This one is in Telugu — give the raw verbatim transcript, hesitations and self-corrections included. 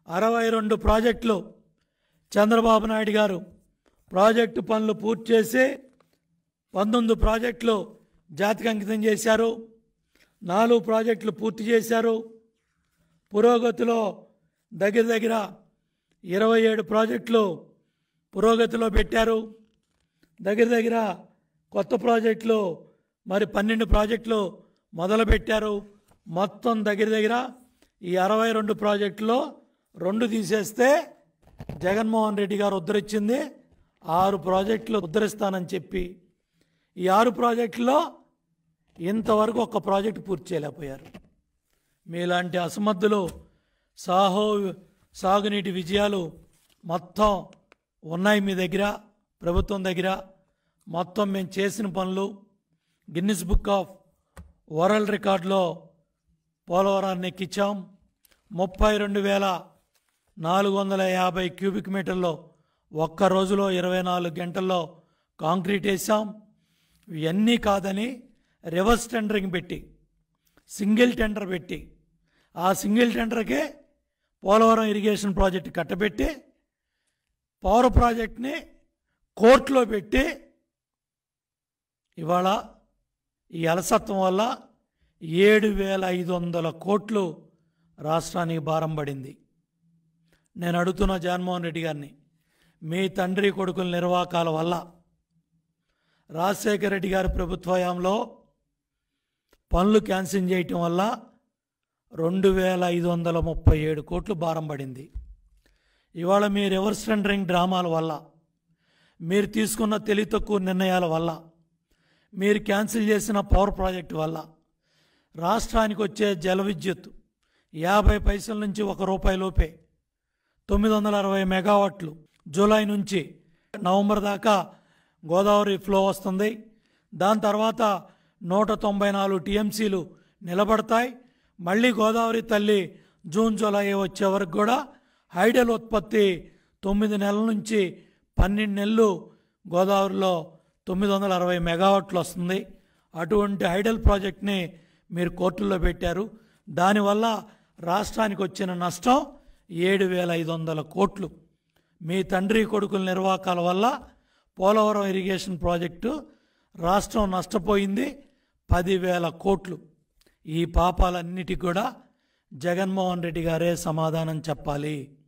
అరవై రెండు ప్రాజెక్టులు చంద్రబాబు నాయుడు గారు ప్రాజెక్టు పనులు పూర్తి చేసి పంతొమ్మిది ప్రాజెక్టులు జాతికి అంకితం చేశారు. నాలుగు ప్రాజెక్టులు పూర్తి చేశారు. పురోగతిలో దగ్గర దగ్గర ఇరవై ఏడు ప్రాజెక్టులు పురోగతిలో పెట్టారు. దగ్గర దగ్గర కొత్త ప్రాజెక్టులు మరి పన్నెండు ప్రాజెక్టులు మొదలుపెట్టారు. మొత్తం దగ్గర దగ్గర ఈ అరవై రెండు ప్రాజెక్టులో రెండు తీసేస్తే జగన్మోహన్ రెడ్డి గారు ఉద్ధరించింది ఆరు ప్రాజెక్టులు ఉద్ధరిస్తానని చెప్పి ఈ ఆరు ప్రాజెక్టులో ఇంతవరకు ఒక్క ప్రాజెక్టు పూర్తి చేయలేకపోయారు. మీలాంటి అసమర్థులు సాహో సాగునీటి విజయాలు మొత్తం ఉన్నాయి మీ దగ్గర, ప్రభుత్వం దగ్గర. మొత్తం మేము చేసిన పనులు గిన్నిస్ బుక్ ఆఫ్ వరల్డ్ రికార్డులో పోలవరాన్ని ఎక్కించాం. ముప్పై రెండు వేల నాలుగు వందల యాభై క్యూబిక్ మీటర్లో ఒక్క రోజులో ఇరవై నాలుగు గంటల్లో కాంక్రీట్ వేసాం. ఇవన్నీ కాదని రివర్స్ టెండరింగ్ పెట్టి సింగిల్ టెండర్ పెట్టి ఆ సింగిల్ టెండర్కే పోలవరం ఇరిగేషన్ ప్రాజెక్టు కట్టబెట్టి పవర్ ప్రాజెక్ట్ని కోర్టులో పెట్టి ఇవాళ ఈ అలసత్వం వల్ల ఏడు వేల ఐదు వందల కోట్లు రాష్ట్రానికి భారం పడింది. నేను అడుగుతున్న జగన్మోహన్ రెడ్డి గారిని, మీ తండ్రి కొడుకుల నిర్వాకాల వల్ల రాజశేఖర రెడ్డి గారి ప్రభుత్వంలో పనులు క్యాన్సిల్ చేయటం వల్ల రెండు వేల ఐదు వందల ముప్పై ఏడు కోట్లు భారం పడింది. ఇవాళ మీ రివర్స్ టెండరింగ్ డ్రామాల వల్ల, మీరు తీసుకున్న తెలివి తక్కువ నిర్ణయాల వల్ల, మీరు క్యాన్సిల్ చేసిన పవర్ ప్రాజెక్టు వల్ల రాష్ట్రానికి వచ్చే జల విద్యుత్ యాభై పైసల నుంచి ఒక రూపాయి లోపే తొమ్మిది వందల అరవై మెగావాట్లు జూలై నుంచి నవంబర్ దాకా గోదావరి ఫ్లో వస్తుంది. దాని తర్వాత నూట తొంభై నాలుగు టీఎంసీలు నిలబడతాయి. మళ్ళీ గోదావరి తల్లి జూన్ జూలై వచ్చే వరకు కూడా హైడల్ ఉత్పత్తి తొమ్మిది నెలల నుంచి పన్నెండు నెలలు గోదావరిలో తొమ్మిది వందల అరవై మెగావాట్లు వస్తుంది. అటువంటి హైడల్ ప్రాజెక్ట్ని మీరు కోర్టుల్లో పెట్టారు. దానివల్ల రాష్ట్రానికి వచ్చిన నష్టం ఏడు వేల ఐదు వందల కోట్లు. మీ తండ్రి కొడుకుల నిర్వాకాల వల్ల పోలవరం ఇరిగేషన్ ప్రాజెక్టు రాష్ట్రం నష్టపోయింది పదివేల కోట్లు. ఈ పాపాలన్నిటికీ కూడా జగన్మోహన్ రెడ్డి గారే సమాధానం చెప్పాలి.